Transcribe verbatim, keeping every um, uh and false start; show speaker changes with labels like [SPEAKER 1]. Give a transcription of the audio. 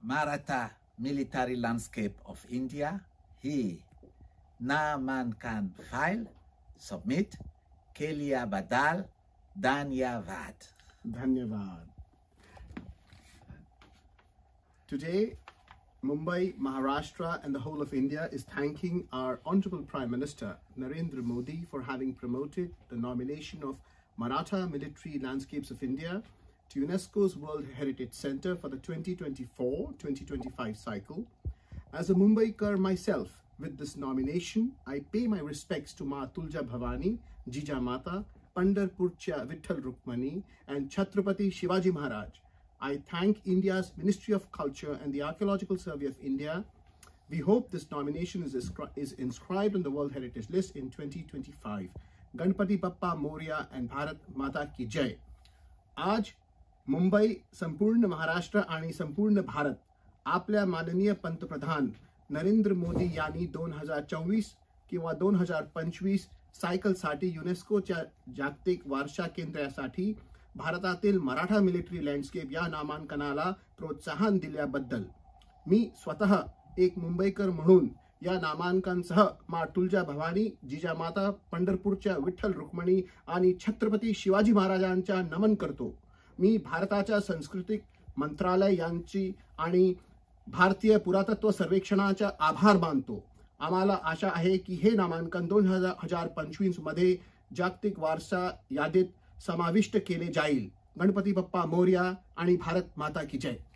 [SPEAKER 1] Maratha military landscape of India. He Naman Khan file submit Kelia Badal Dhanyavad.
[SPEAKER 2] Dhanyavad. Today, Mumbai, Maharashtra and the whole of India is thanking our Honorable Prime Minister Narendra Modi for having promoted the nomination of Maratha Military Landscapes of India to UNESCO's World Heritage Center for the twenty twenty-four twenty twenty-five cycle. As a Mumbaikar myself, with this nomination, I pay my respects to Ma Tulja Bhavani, Jijamata, Pandharpurcha Vitthal Rukmani and Chhatrapati Shivaji Maharaj. I thank India's Ministry of Culture and the Archaeological Survey of India. We hope this nomination is, is inscribed on the World Heritage List in twenty twenty-five. Ganpati Bappa Moria and Bharat Mata Ki Jai. आज मुंबई, संपूर्ण महाराष्ट्र आणि संपूर्ण भारत आपल्या माननीय पंतप्रधान नरेंद्र मोदी यांनी दोन हजार चोवीस किंवा दोन हजार पंचवीस सायकलसाठी युनेस्कोच्या जागतिक वारसा केंद्रासाठी भारतातील मराठा मिलिटरी लँडस्केप या नामांकनाला प्रोत्साहन दिल्याबद्दल मी स्वतः एक मुंबईकर म्हणून या नामांकनासह मा तुळजा भवानी, जिजामाता, पंढरपूरच्या विठ्ठल रुक्मिणी आणि छत्रपती शिवाजी महाराजांचा नमन करतो. मी भारताच्या सांस्कृतिक मंत्रालय यांची आणि भारतीय पुरातत्व सर्वेक्षणाचा आभार मानतो. आम्हाला आशा आहे की हे नामांकन दोन हजार पंचवीस मध्ये जागतिक वारसा यादीत समाविष्ट केले जाईल. गणपती बाप्पा मोरया आणि भारत माता की जय.